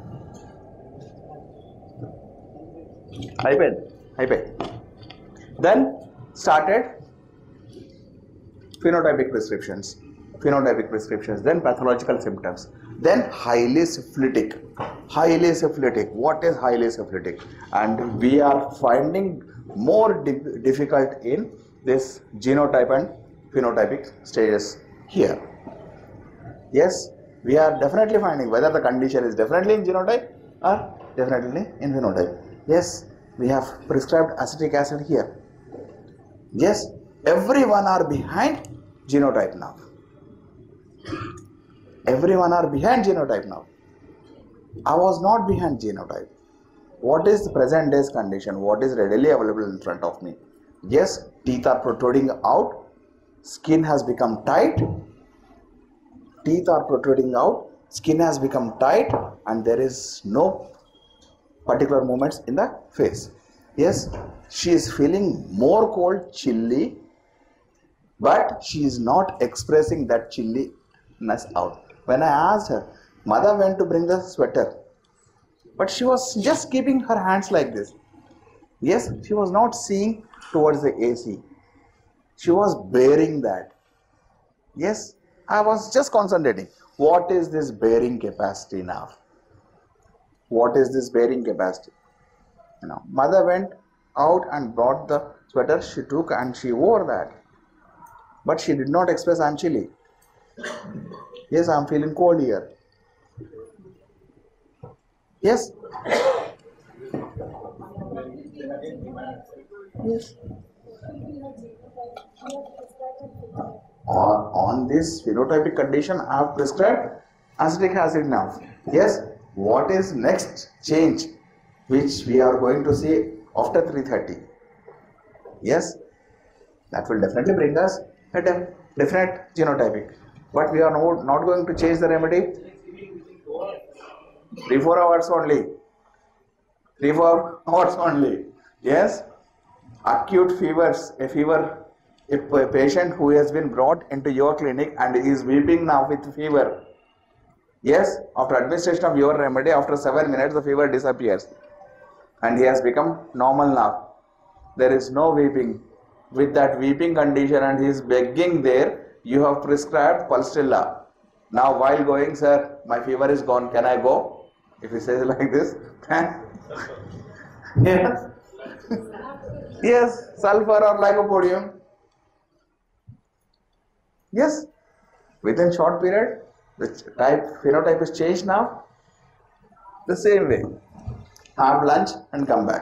అయిపోయింది అయిపోయి then started phenotypic prescriptions phenotypic prescriptions then pathological symptoms then highly syphilitic highly syphilitic what is highly syphilitic and we are finding more di difficult in this genotype and phenotypic stages here. Yes, we are definitely finding whether the condition is definitely in genotype or definitely in phenotype. Yes, we have prescribed acetic acid here. Yes, everyone are behind genotype now. Everyone are behind genotype now. I was not behind genotype. What is the present day's condition? What is readily available in front of me? Yes, teeth are protruding out, skin has become tight, teeth are protruding out, skin has become tight, and there is no particular movements in the face. Yes, she is feeling more cold, chilly, but she is not expressing that chilliness out. When I asked her, mother went to bring the sweater, but she was just keeping her hands like this. Yes, she was not seeing towards the A C. She was bearing that. Yes, I was just concentrating. What is this bearing capacity now? What is this bearing capacity? You know, mother went out and brought the sweater. She took and she wore that. But she did not express I'm chilly. Yes, I'm feeling cold here. Yes. Yes. On, on this phenotypic condition, I have prescribed acetic acid now. Yes. What is next change which we are going to see after three thirty? Yes, that will definitely bring us a different genotypic. But we are not, not going to change the remedy. three four hours only. three four hours only. Yes, acute fevers, a fever, a patient who has been brought into your clinic and is weeping now with fever. Yes, after administration of your remedy, after seven minutes the fever disappears and he has become normal now. There is no weeping. With that weeping condition and he is begging there, you have prescribed Pulstilla. Now while going, sir, my fever is gone, can I go? If he says like this, yes, yes, sulfur or lycopodium. Yes, within short period, the type phenotype is changed now. The same way. Have lunch and come back.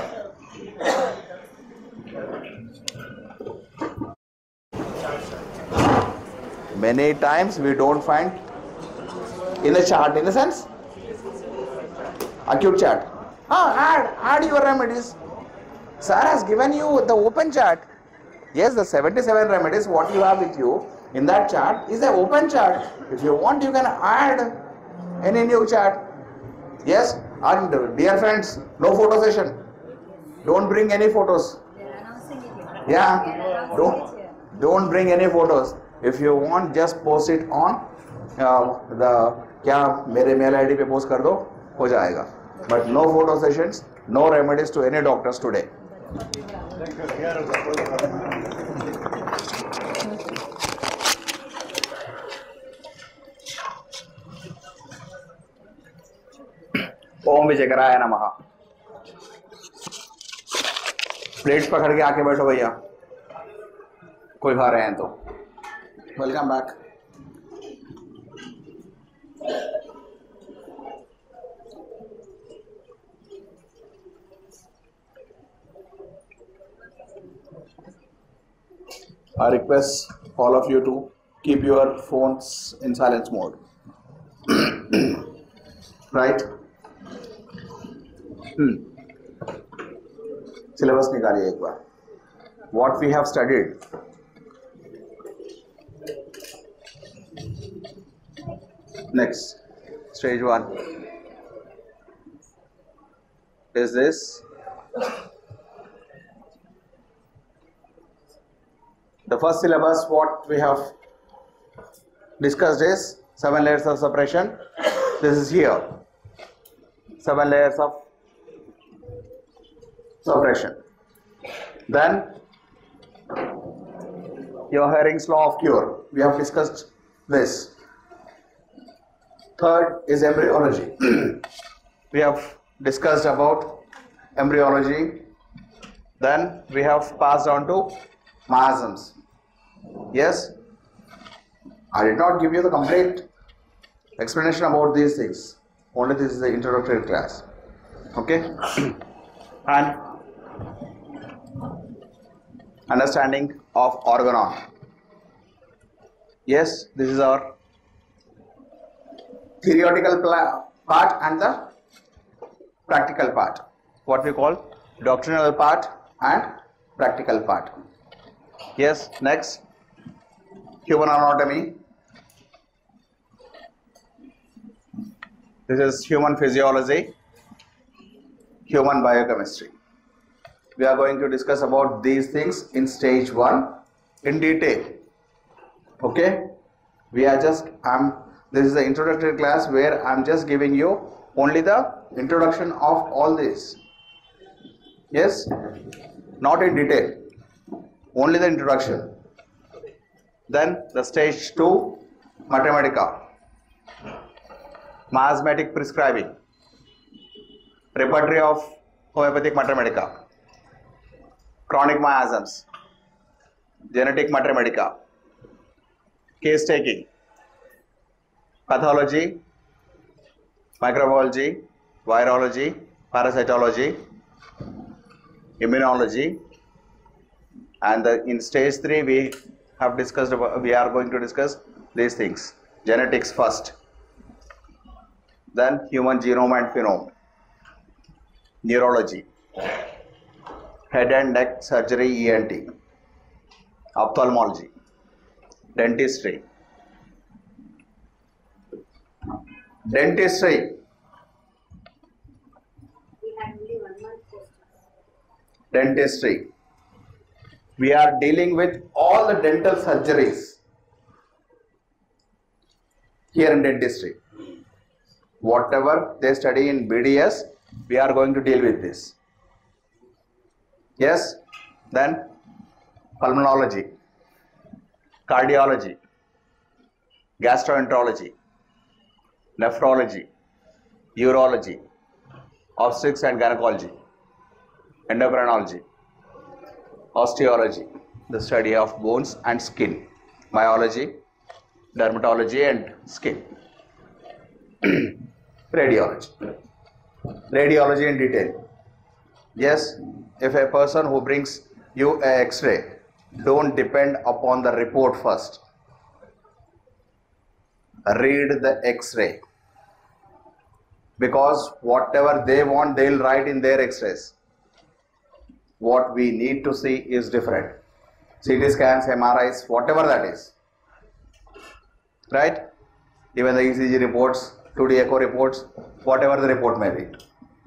Many times we don't find in a chart, in a sense, acute chart. Ah, add, add your remedies. Sir has given you the open chart. Yes, the seventy-seven remedies what you have with you in that chart is the open chart. If you want, you can add any new chart. Yes, and dear friends, no photo session. Don't bring any photos. Yeah, don't don't bring any photos. If you want, just post it on uh, the क्या मेरे mail I D पे post कर दो, हो जाएगा. But no photo sessions, no remedies to any doctors today. ओम विजयकराय नमः. Plates पकड़ के आके बैठो भैया, कोई खा रहे हैं तो. Welcome back. I request all of you to keep your phones in silence mode. Right? Hmm. Syllabus निकालिए एक बार. What we have studied. Next, stage one is this. The first syllabus what we have discussed is seven layers of suppression. This is here. Seven layers of suppression. Then your Hering's law of cure. We have discussed this. Third is embryology. We have discussed about embryology. Then we have passed on to miasms. Yes, I did not give you the complete explanation about these things. Only this is the introductory class. Okay, and understanding of organon. Yes, this is our theoretical part and the practical part. What we call doctrinal part and practical part. Yes, next, human anatomy. This is human physiology, human biochemistry. We are going to discuss about these things in stage one in detail. Okay, we are just um, this is the introductory class where I am just giving you only the introduction of all this. Yes, not in detail, only the introduction. Then the stage two, mathematica, miasmatic prescribing, repertory of homeopathic mathematica, chronic miasms, genetic mathematica, case taking, pathology, microbiology, virology, parasitology, immunology, and the, in stage three we have discussed about, we are going to discuss these things. Genetics first, then human genome and phenome, neurology, head and neck surgery, E N T, ophthalmology, dentistry, dentistry, dentistry. We are dealing with all the dental surgeries here in dentistry. Whatever they study in B D S, we are going to deal with this. Yes, then pulmonology, cardiology, gastroenterology, nephrology, urology, obstetrics and gynecology, endocrinology, osteology, the study of bones and skin, myology, dermatology and skin, radiology, radiology in detail. Yes, if a person who brings you a X-ray, don't depend upon the report first. Read the X-ray, because whatever they want, they'll write in their X-rays. What we need to see is different. C T scans, M R Is, whatever that is, right? Even the E C G reports, two D echo reports, whatever the report may be,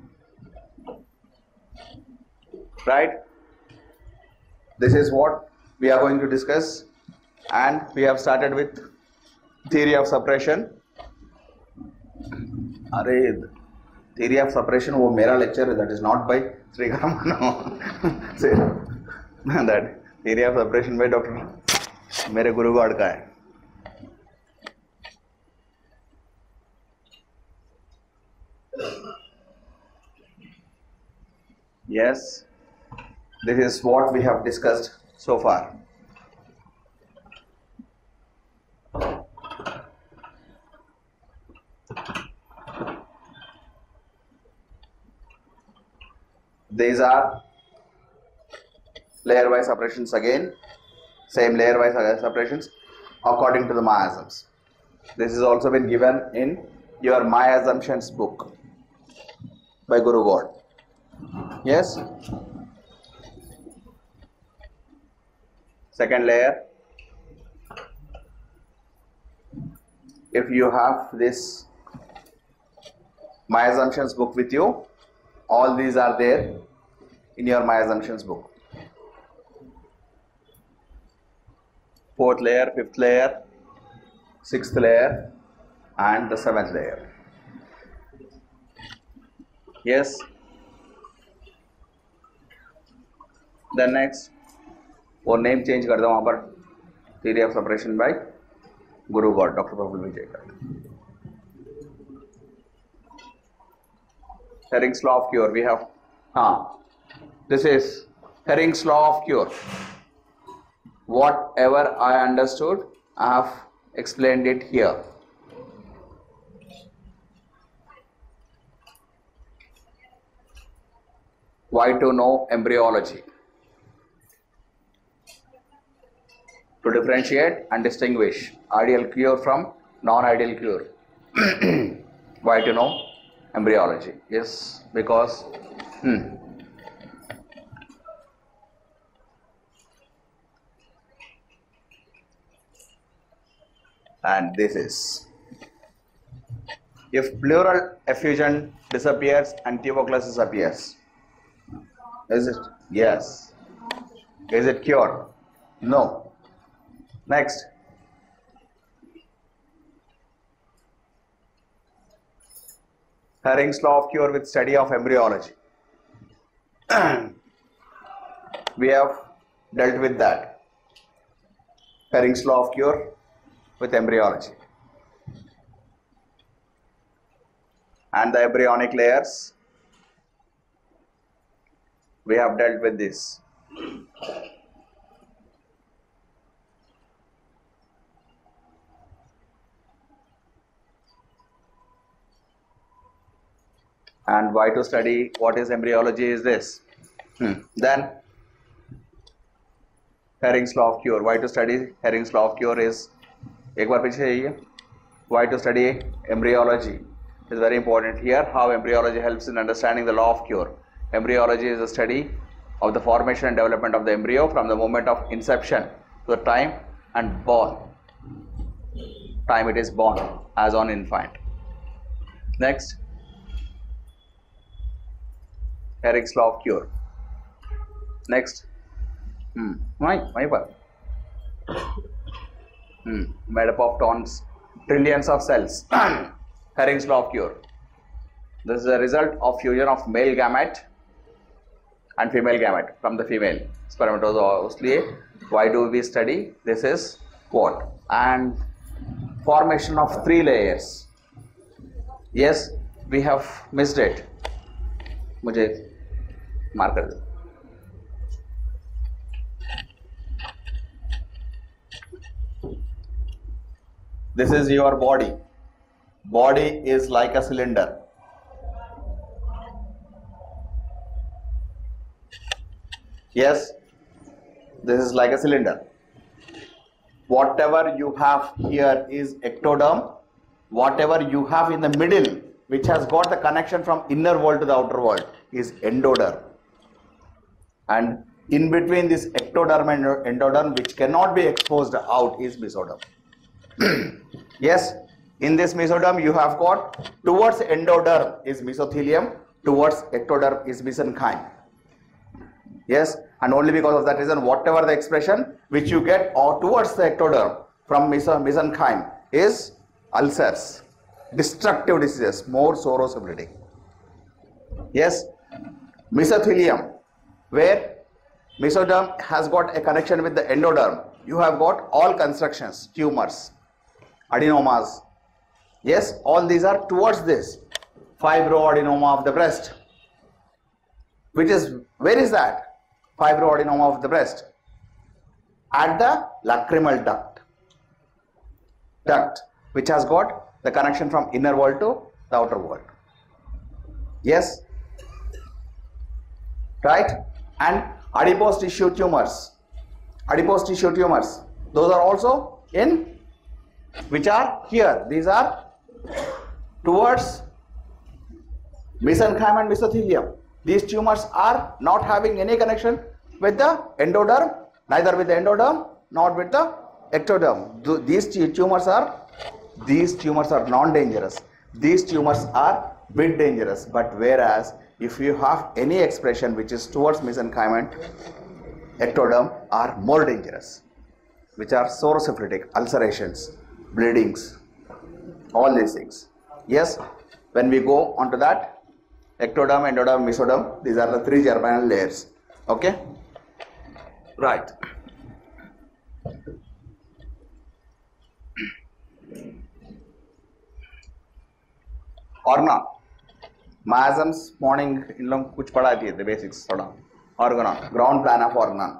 right? This is what we are going to discuss, and we have started with theory of suppression. Arey, theory of suppression वो मेरा lecture है, that is not by Sreekar Manu. Say that theory of suppression by Doctor मेरे गुरु God का है. Yes, this is what we have discussed so far. These are layer wise separations again, same layer wise separations according to the miasms. This has also been given in your My Assumptions book by Guru God. Yes. Second layer, if you have this My Assumptions book with you, all these are there in your My Assumptions book. Fourth layer, fifth layer, sixth layer, and the seventh layer. Yes. Then next, वो name change कर दो वहाँ पर, theory of separation by Guru God, Doctor Prabhu Vijay. Herring's law of cure. We have, ah, this is Herring's law of cure. Whatever I understood, I have explained it here. Why to know embryology? To differentiate and distinguish ideal cure from non-ideal cure. Why to know embryology? Yes, because hmm, and this is, if pleural effusion disappears and tuberculosis appears, is it? Yes. Is it cured? No. Next. Herring's law of cure with study of embryology. We have dealt with that. Herring's law of cure with embryology. And the embryonic layers, we have dealt with this. And why to study what is embryology is this. Hmm. Then Herring's law of cure. Why to study Herring's law of cure is, एक बार पीछे जाइए. Why to study embryology is very important here. How embryology helps in understanding the law of cure. Embryology is a study of the formation and development of the embryo from the moment of inception to the time and born. Time it is born as on infant. Next. Herring's law of cure. Next. Hmm. Why? Why? Hmm. Made up of tons, trillions of cells. Herring's law of cure. This is a result of fusion of male gamete and female gamete from the female spermatozoa. Why do we study? This is what? And formation of three layers. Yes, we have missed it. मुझे mark कर दो. This is your body. Body is like a cylinder. Yes, this is like a cylinder. Whatever you have here is ectoderm. Whatever you have in the middle, which has got the connection from inner world to the outer world, is endoderm. And in between this ectoderm and endoderm, which cannot be exposed out, is mesoderm. Yes, in this mesoderm you have got, towards endoderm is mesothelium, towards ectoderm is mesenchyme. Yes, and only because of that reason, whatever the expression which you get or towards the ectoderm from mesenchyme is ulcers, destructive diseases, more sorrow-spreading. Yes, mesothelium, where mesoderm has got a connection with the endoderm, you have got all constructions, tumors, adenomas. Yes, all these are towards this fibroadenoma of the breast, which is, where is that fibroadenoma of the breast? At the lacrimal duct, duct which has got the connection from inner world to the outer world. Yes, right? And adipose tissue tumors, adipose tissue tumors, those are also in, which are here, these are towards mesenchyme and mesothelium. These tumors are not having any connection with the endoderm, neither with the endoderm nor with the ectoderm. These tumors are, these tumors are non-dangerous. These tumors are bit dangerous. But whereas if you have any expression which is towards mesenchyme and ectoderm, are more dangerous, which are sorrow-septic, ulcerations, bleedings, all these things. Yes, when we go on to that, ectoderm, endoderm, mesoderm, these are the three germinal layers. Okay. Right. Organon. Miasms morning इन लोग कुछ पढ़ा दिए थे basics थोड़ा. Organon. Ground plan of organon.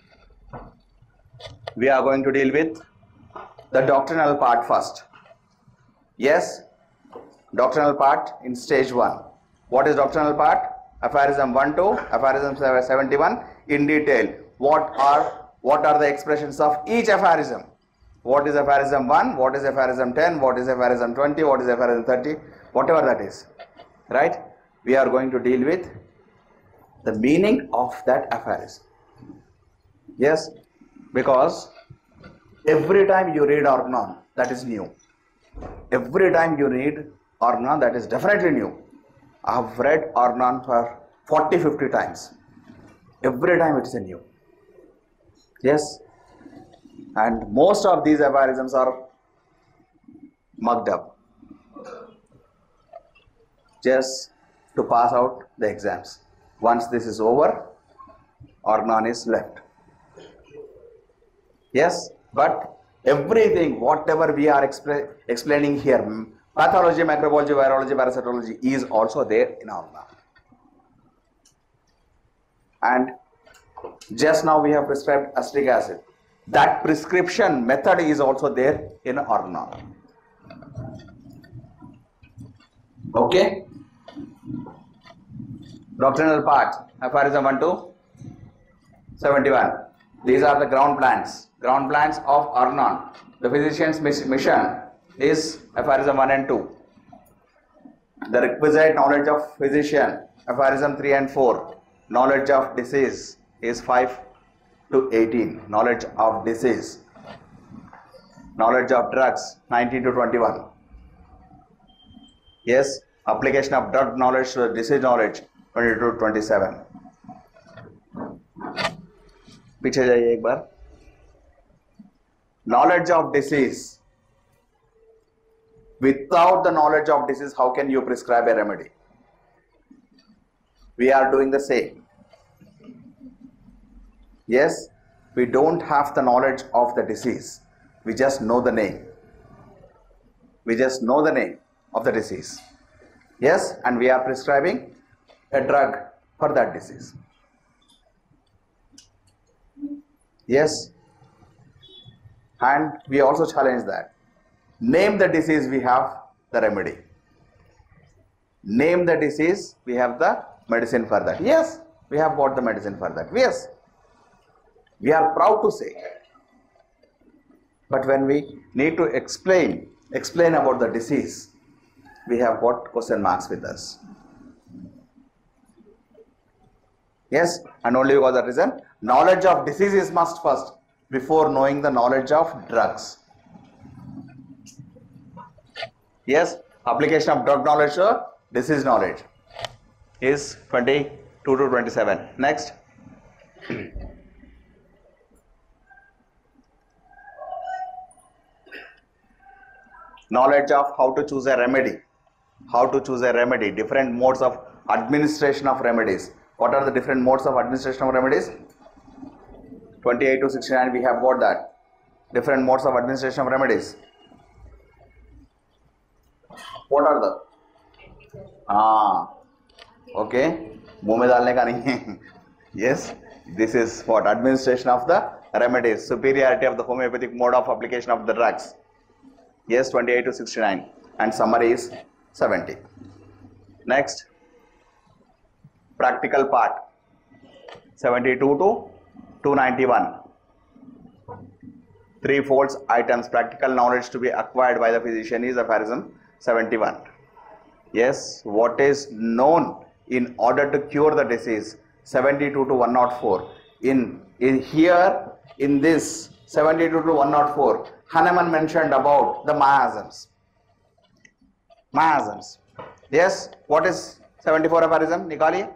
We are going to deal with the doctrinal part first. Yes. Doctrinal part in stage one. What is doctrinal part? Aphorism one to aphorism seventy-one in detail. What are what are the expressions of each aphorism? What is aphorism one? What is aphorism ten? What is aphorism twenty? What is aphorism thirty? Whatever that is, right? We are going to deal with the meaning of that aphorism. Yes, because every time you read organon, that is new. Every time you read organon, that is definitely new. I have read organon for forty fifty times. Every time it is a new. Yes, and most of these aphorisms are mugged up just to pass out the exams. Once this is over, organon is left. Yes, but everything, whatever we are expla explaining here, pathology, microbiology, virology, parasitology is also there in organon. And just now we have prescribed acetic acid. That prescription method is also there in organon. Okay. Doctrinal part, aphorism one to seventy-one. These are the ground plans. Ground plans of organon. The physician's mission is aphorism one and two. The requisite knowledge of physician, aphorism three and four. Knowledge of disease is five to eighteen. Knowledge of disease. Knowledge of drugs, nineteen to twenty-one. Yes, application of drug knowledge to disease knowledge, twenty-two to twenty-seven. पीछे जाइए एक बार. Knowledge of disease. Without the knowledge of disease, how can you prescribe a remedy? We are doing the same. Yes, we don't have the knowledge of the disease. We just know the name. We just know the name of the disease. Yes, and we are prescribing a drug for that disease. Yes, and we also challenge that. Name the disease, we have the remedy. Name the disease, we have the medicine for that. Yes, we have got the medicine for that. Yes, we are proud to say. But when we need to explain, explain about the disease, we have got question marks with us. Yes, and only because of that reason, knowledge of disease is must first before knowing the knowledge of drugs. Yes, application of drug knowledge to disease knowledge is twenty-two to twenty-seven. Next. Knowledge of how to choose a remedy. How to choose a remedy. Different modes of administration of remedies. What are the different modes of administration of remedies? twenty-eight to sixty-nine, we have got that. Different modes of administration of remedies. What are the? Ah, okay. मुंह में डालने का नहीं है. Yes, this is what administration of the remedies. Superiority of the homeopathic mode of application of the drugs. Yes, twenty-eight to sixty-nine, and summary is seventy. Next, practical part, seventy-two to two ninety-one. Three folds items, practical knowledge to be acquired by the physician is aphorism seventy-one. Yes, what is known in order to cure the disease, seventy-two to one oh four. In, in here, in this seventy-two to one oh four, Hahnemann mentioned about the miasms. Miasms. Yes, what is seventy-four aphorism? Nikaliye.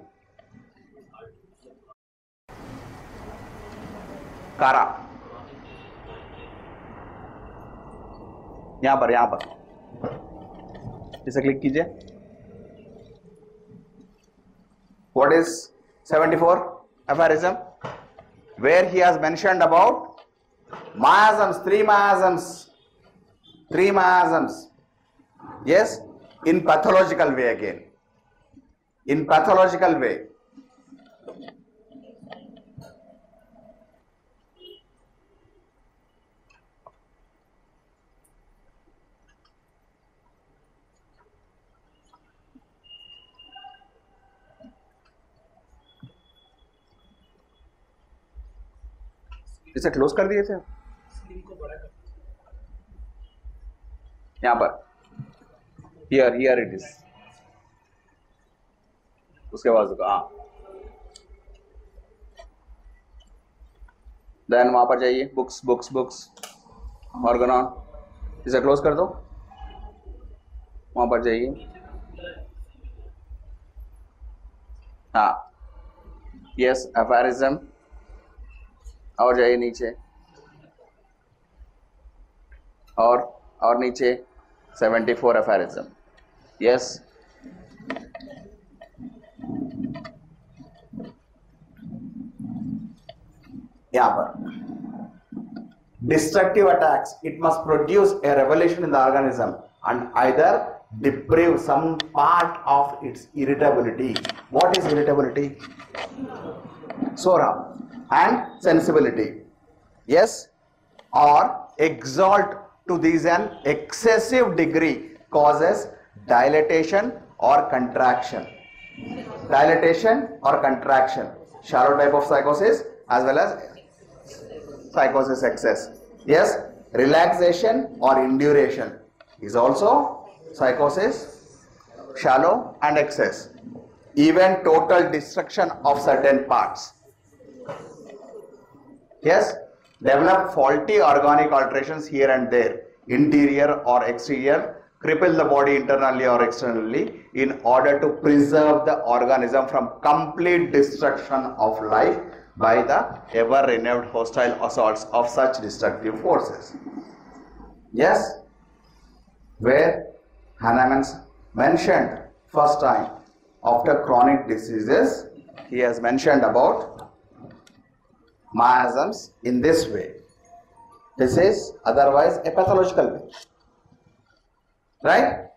Kara. यहाँ पर यहाँ पर इसे click कीजिए. What is seventy-four aphorism? where he has mentioned about miasms, three miasms, three miasms. Yes, in pathological way again. In pathological way. इसे close कर दिए थे यहाँ पर, हियर हियर इट इज, उसके बाद हाँ, देन वहां पर जाइए, बुक्स बुक्स बुक्स ऑर्गेनॉन, इसे क्लोज कर दो, वहां पर जाइए, हाँ, यस एफारिज्म, और जाइए नीचे, और और नीचे सेवेंटी फोर एफारिज्म, यस, यहाँ पर destructive attacks, it must produce a revolution in the organism and either deprive some part of its irritability. What is irritability? Sora. And sensibility, yes, or exalt to these an excessive degree causes dilatation or contraction, dilatation or contraction, shallow type of psychosis as well as psychosis excess. Yes, relaxation or induration is also psychosis, shallow and excess. Even total destruction of certain parts. Yes, develop faulty organic alterations here and there, interior or exterior, cripple the body internally or externally in order to preserve the organism from complete destruction of life by the ever renewed hostile assaults of such destructive forces. Yes, where Hahnemann mentioned first time after chronic diseases, he has mentioned about miasms in this way. This is otherwise a pathological way, right?